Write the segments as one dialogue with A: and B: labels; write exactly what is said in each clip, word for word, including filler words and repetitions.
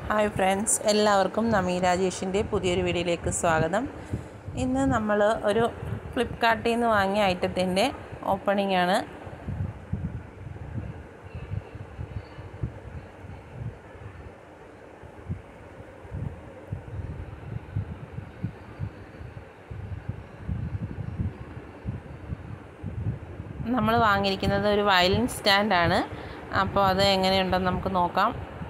A: Hi friends, എല്ലാവർക്കും നമി രാജേഷിൻ്റെ പുതിയൊരു വീഡിയോയിലേക്ക് സ്വാഗതം. ഇന്ന് നമ്മൾ ഒരു ഫ്ലിപ്കാർട്ടിൽ നിന്ന് വാങ്ങിയ ഐറ്റത്തിൻ്റെ ഓപ്പണിംഗ് ആണ്. നമ്മൾ വാങ്ങിയിരിക്കുന്നത് ഒരു വയലിൻ സ്റ്റാൻഡാണ്. അപ്പോൾ അത് എങ്ങനെയുണ്ടെന്ന് നമുക്ക് നോക്കാം.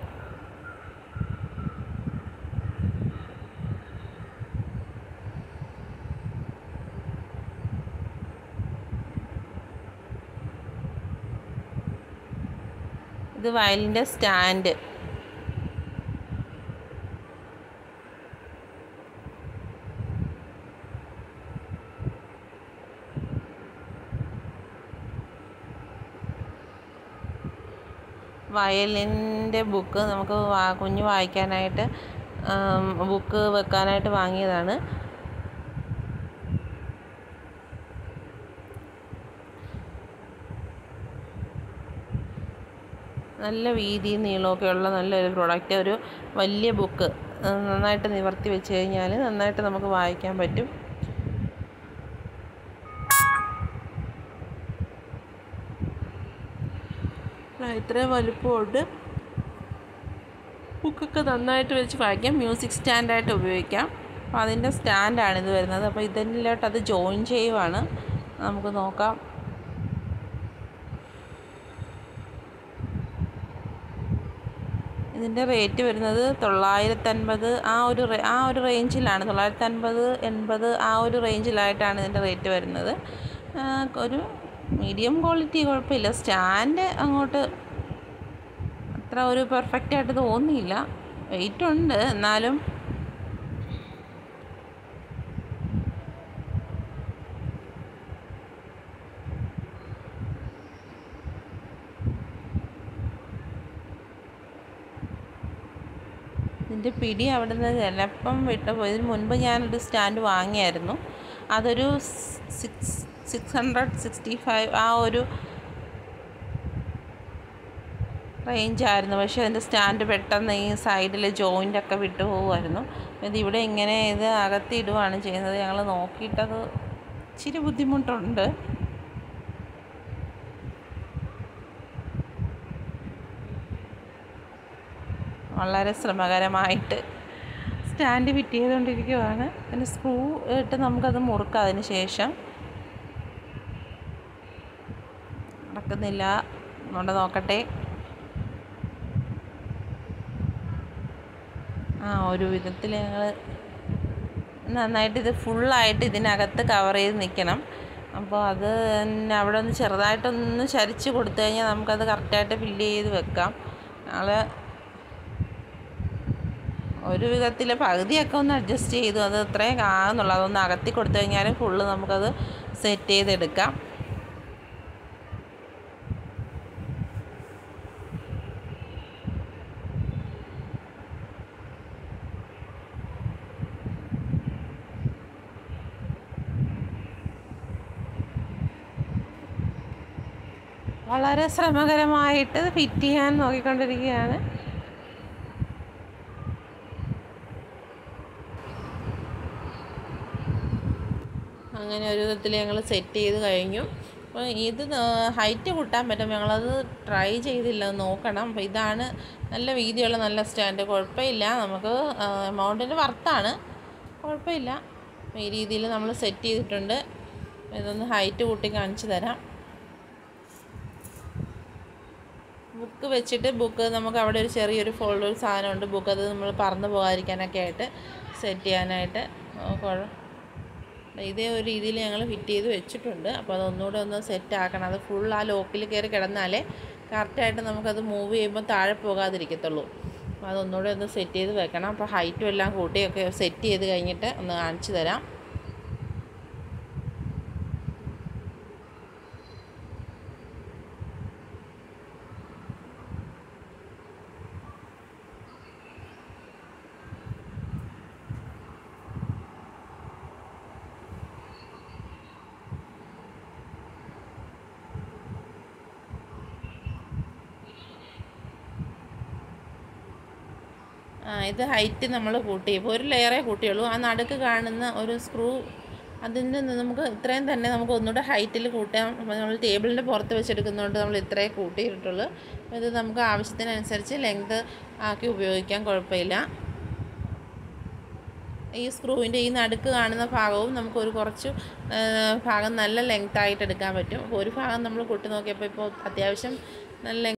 A: ഇത് വയലിൻ്റെ സ്റ്റാൻഡ്. വയലിൻ്റെ ബുക്ക് നമുക്ക് കുഞ്ഞ് വായിക്കാനായിട്ട് ബുക്ക് വെക്കാനായിട്ട് വാങ്ങിയതാണ്. നല്ല വീതിയും നീളമൊക്കെ ഉള്ള നല്ലൊരു പ്രോഡക്റ്റ്. ഒരു വലിയ ബുക്ക് നന്നായിട്ട് നിവർത്തി വെച്ച് കഴിഞ്ഞാൽ നന്നായിട്ട് നമുക്ക് വായിക്കാൻ പറ്റും. ഇത്രയും വലുപ്പമുണ്ട്. ബുക്കൊക്കെ നന്നായിട്ട് വെച്ച് വായിക്കാം. മ്യൂസിക് സ്റ്റാൻഡായിട്ട് ഉപയോഗിക്കാം. അപ്പോൾ അതിൻ്റെ സ്റ്റാൻഡാണ് ഇത് വരുന്നത്. അപ്പോൾ ഇതിലോട്ട് അത് ജോയിൻ ചെയ്യുവാണ്. നമുക്ക് നോക്കാം. ഇതിൻ്റെ റേറ്റ് വരുന്നത് തൊള്ളായിരത്തൻപത് ആ ഒരു ആ ഒരു റേഞ്ചിലാണ്. തൊള്ളായിരത്തൻപത് എൺപത് ആ ഒരു റേഞ്ചിലായിട്ടാണ് ഇതിൻ്റെ റേറ്റ് വരുന്നത്. ഒരു മീഡിയം ക്വാളിറ്റി, കുഴപ്പമില്ല. സ്റ്റാൻഡ് അങ്ങോട്ട് അത്ര ഒരു പെർഫെക്റ്റ് ആയിട്ട് തോന്നിയില്ല. വെയിറ്റ് ഉണ്ട്, എന്നാലും ഇതിൻ്റെ പിടി അവിടെ നിന്ന് ചിലപ്പം വിട്ടുപോയി. ഇതിന് മുൻപ് ഞാനൊരു സ്റ്റാൻഡ് വാങ്ങിയായിരുന്നു. അതൊരു six six hundred sixty five ആ ഒരു റേഞ്ചായിരുന്നു. പക്ഷേ അതിൻ്റെ സ്റ്റാൻഡ് പെട്ടെന്ന് ഈ സൈഡിലെ ജോയിൻ്റൊക്കെ വിട്ടു പോകുമായിരുന്നു. ഇത് ഇവിടെ ഇങ്ങനെ ഇത് അകത്തിടുകയാണ് ചെയ്യുന്നത്. ഞങ്ങൾ നോക്കിയിട്ടത് ഇച്ചിരി ബുദ്ധിമുട്ടുണ്ട്. വളരെ ശ്രമകരമായിട്ട് സ്റ്റാൻഡ് ഫിറ്റ് ചെയ്തുകൊണ്ടിരിക്കുകയാണ്. അതിന് സ്ക്രൂ ഇട്ട് നമുക്കത് മുറുക്കാം. അതിന് ശേഷം നടക്കുന്നില്ല. അതുകൊണ്ട് നോക്കട്ടെ. ആ ഒരു വിധത്തിൽ ഞങ്ങൾ നന്നായിട്ട് ഇത് ഫുള്ളായിട്ട് ഇതിനകത്ത് കവർ ചെയ്ത് നിൽക്കണം. അപ്പോൾ അത് അവിടെ ഒന്ന് ചെറുതായിട്ടൊന്ന് ചരിച്ച് കൊടുത്തു കഴിഞ്ഞാൽ നമുക്കത് കറക്റ്റായിട്ട് ഫില്ല് ചെയ്ത് വെക്കാം. ഞങ്ങൾ ഒരു വിധത്തിൽ പകുതിയൊക്കെ ഒന്ന് അഡ്ജസ്റ്റ് ചെയ്തു. അത് ഇത്രയും ആകുന്നുള്ളൂ. അതൊന്ന് അകത്തി കൊടുത്തു കഴിഞ്ഞാൽ ഫുള്ള് നമുക്കത് സെറ്റ് ചെയ്തെടുക്കാം. വളരെ ശ്രമകരമായിട്ട് ഫിറ്റ് ചെയ്യാൻ നോക്കിക്കൊണ്ടിരിക്കുകയാണ്. അങ്ങനെ ഒരു വിധത്തിൽ ഞങ്ങൾ സെറ്റ് ചെയ്ത് കഴിഞ്ഞു. അപ്പോൾ ഇത് ഹൈറ്റ് കൂട്ടാൻ പറ്റും. ഞങ്ങളത് ട്രൈ ചെയ്തില്ല, നോക്കണം. അപ്പോൾ ഇതാണ് നല്ല വീതിയുള്ള നല്ല സ്റ്റാൻഡ്. കുഴപ്പമില്ല, നമുക്ക് എമൗണ്ടിന് വർത്താണ്, കുഴപ്പമില്ല. ഈ രീതിയിൽ നമ്മൾ സെറ്റ് ചെയ്തിട്ടുണ്ട്. ഇതൊന്ന് ഹൈറ്റ് കൂട്ടി കാണിച്ചു തരാം. ബുക്ക് വെച്ചിട്ട് ബുക്ക് നമുക്ക് അവിടെ ഒരു ചെറിയൊരു ഫോൾഡർ ഒരു സാധനമുണ്ട്. ബുക്ക് അത് നമ്മൾ പറന്ന് പോകാതിരിക്കാനൊക്കെ ആയിട്ട് സെറ്റ് ചെയ്യാനായിട്ട് ഇതേ ഒരു രീതിയിൽ ഞങ്ങൾ ഫിറ്റ് ചെയ്ത് വെച്ചിട്ടുണ്ട്. അപ്പോൾ അതൊന്നുകൂടെ ഒന്ന് സെറ്റ് ആക്കണം. അത് ഫുൾ ആ ലോക്കിൽ കയറി കിടന്നാലേ കറക്റ്റായിട്ട് നമുക്കത് മൂവ് ചെയ്യുമ്പോൾ താഴെ പോകാതിരിക്കത്തുള്ളൂ. അപ്പോൾ അതൊന്നുകൂടെ ഒന്ന് സെറ്റ് ചെയ്ത് വെക്കണം. അപ്പോൾ ഹൈറ്റും എല്ലാം കൂട്ടിയൊക്കെ സെറ്റ് ചെയ്ത് കഴിഞ്ഞിട്ട് ഒന്ന് കാണിച്ചു തരാം. ഇത് ഹൈറ്റ് നമ്മൾ കൂട്ടി. ഇപ്പോൾ ഒരു ലെയറേ കൂട്ടിയുള്ളൂ. ആ നടുക്ക് കാണുന്ന ഒരു സ്ക്രൂ അതിൽ നിന്ന് നമുക്ക് ഇത്രയും തന്നെ നമുക്ക് ഒന്നുകൂടെ ഹൈറ്റിൽ കൂട്ടാം. അപ്പോൾ നമ്മൾ ടേബിളിൻ്റെ പുറത്ത് വെച്ചെടുക്കുന്നതുകൊണ്ട് നമ്മൾ ഇത്രയും കൂട്ടിയിട്ടുള്ളൂ. ഇത് നമുക്ക് ആവശ്യത്തിനനുസരിച്ച് ലെങ്ത് ആക്കി ഉപയോഗിക്കാൻ, കുഴപ്പമില്ല. ഈ സ്ക്രൂവിൻ്റെ ഈ നടുക്ക് കാണുന്ന ഭാഗവും നമുക്കൊരു കുറച്ച് ഭാഗം നല്ല ലെങ്ത് ആയിട്ട് എടുക്കാൻ പറ്റും. അപ്പോൾ ഒരു ഭാഗം നമ്മൾ കൂട്ടി നോക്കിയപ്പോൾ ഇപ്പോൾ അത്യാവശ്യം നല്ല